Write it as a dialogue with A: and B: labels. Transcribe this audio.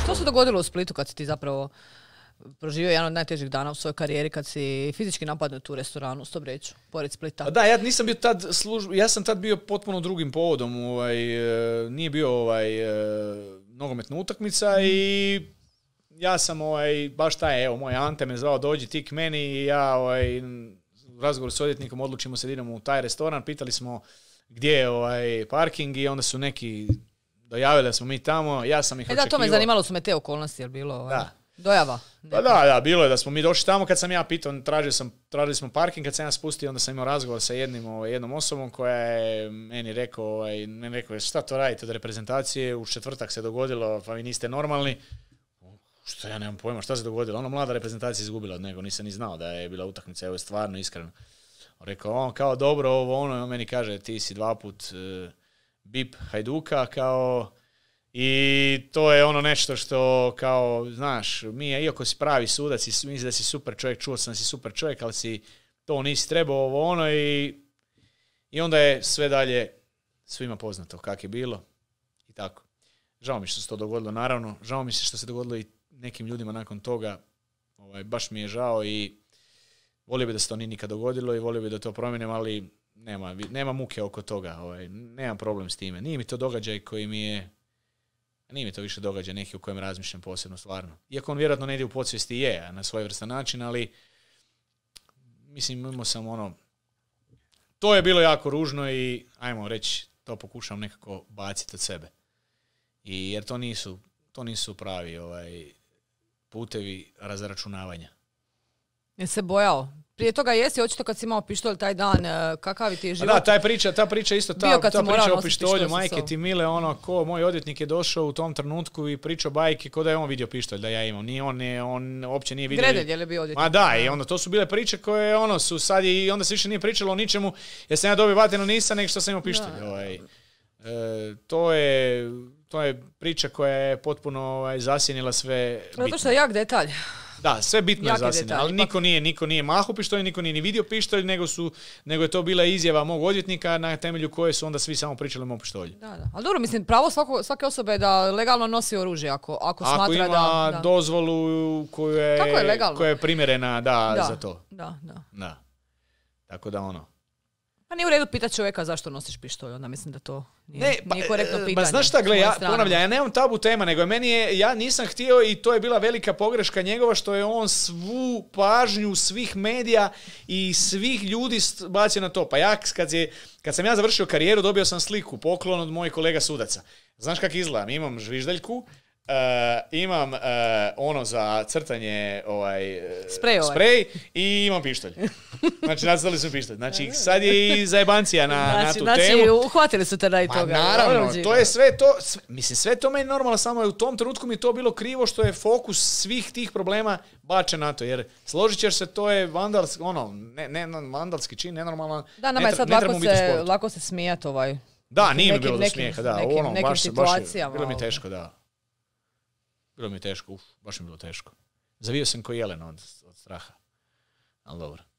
A: Što se dogodilo u Splitu kad si ti zapravo proživio jedan od najtežih dana u svojoj karijeri kad si fizički napadnut u restoranu u Stobreću, pored Splita?
B: Da, ja nisam bio tad ja sam tad bio potpuno drugim povodom, nije bio nogometna utakmica i ja sam baš taj, evo, moj Ante me zvao, dođi ti k meni i ja u razgovoru s odvjetnikom odlučimo se da idemo u taj restoran, pitali smo gdje je parking i onda su neki dojavili da smo mi tamo, ja sam ih očekivao.
A: Da, to me zanimalo, su me te okolnosti, je li bilo dojava?
B: Pa da, bilo je da smo mi došli tamo kad sam ja pitao, tražili smo parking, kad sam ja spustio, onda sam imao razgovor sa jednom osobom koja je meni rekao, šta to radite od reprezentacije, u četvrtak se dogodilo, pa vi niste normalni. Što ja nemam pojma, šta se dogodilo? Mlada reprezentacija izgubila od nego, nisam ni znao da je bila utakmica, evo je stvarno iskreno. Rekao, kao dobro, on meni kaže, ti si 2 put bip Hajduka, kao, i to je nešto što, kao, znaš, iako si pravi sudac i misli da si super čovjek, čuo sam da si super čovjek, ali si to nisi trebao, i onda je sve dalje svima poznato kak je bilo i tako. Žao mi što se to dogodilo, naravno, žao mi se što se dogodilo i nekim ljudima nakon toga, baš mi je žao i volio bi da se to nije nikad dogodilo i volio bi da to promijenim, ali nema muke oko toga, nemam problem s time. Nije mi to događaj koji mi je, nije mi to više događaj neki u kojem razmišljam posebno stvarno. Iako on vjerojatno negdje u podsvijesti je na svojevrstan način, ali mislim imao sam to je bilo jako ružno i ajmo reći, to pokušam nekako baciti od sebe. Jer to nisu pravi putevi razračunavanja.
A: Je se bojao? Prije toga jesi, očito kad si imao pištolj taj dan, kakav ti je život?
B: Da, ta priča isto, ta priča o pištolju, majke ti mile, ko moj odvjetnik je došao u tom trenutku i pričao bajke ko da je on vidio pištolj da ja imam. On uopće nije vidio.
A: Gredelj je li bio odvjetnik?
B: Ma da, i onda to su bile priče koje su sad i onda se više nije pričalo o ničemu, jer sam ja dobio vatenu nisa nego što sam imao pištolj. To je priča koja je potpuno zasjenila sve bitno.
A: Zato što je jak detalj.
B: Da, sve bitno je zasjenjeno, ali niko nije mahao pištolj, niko nije ni vidio pištolj, nego je to bila izjava mog odvjetnika na temelju koje su onda svi samo pričali o mom pištolju.
A: Da. Ali dobro, mislim, pravo svake osobe je da legalno nosi oružje, ako smatra da...
B: Ako ima dozvolu koja je primjerena za to. Da. Tako da
A: Pa nije u redu pitati čovjeka zašto nosiš pištolj, onda mislim da to nije korektno pitanje.
B: Znaš šta, ponavljam, ja nemam tabu tema, nego ja nisam htio i to je bila velika pogreška njegova što je on svu pažnju svih medija i svih ljudi bacio na to. Pa ja, kad sam ja završio karijeru, dobio sam sliku, poklon od mojih kolega sudaca. Znaš kak izgledam? Imam žviždaljku, imam za crtanje sprej i imam pištolj. Znači, nacrtali su pištolj. Znači, sad je i zajebancija na tu temu.
A: Znači, uhvatili su te da i toga.
B: Naravno, to je sve to, mislim, sve to meni normalno, samo u tom trenutku mi je to bilo krivo što je fokus svih tih problema bačen na to, jer složit ćeš se, to je vandalski čin, nenormalan.
A: Da, nama je sad lako se smijati
B: Da, nije mi bilo do smijeha, da.
A: Nekim situacijama.
B: Bilo mi teško, da. Bilo mi je teško, baš mi bilo teško. Zavio sam ko jelen od straha. Ali dobro.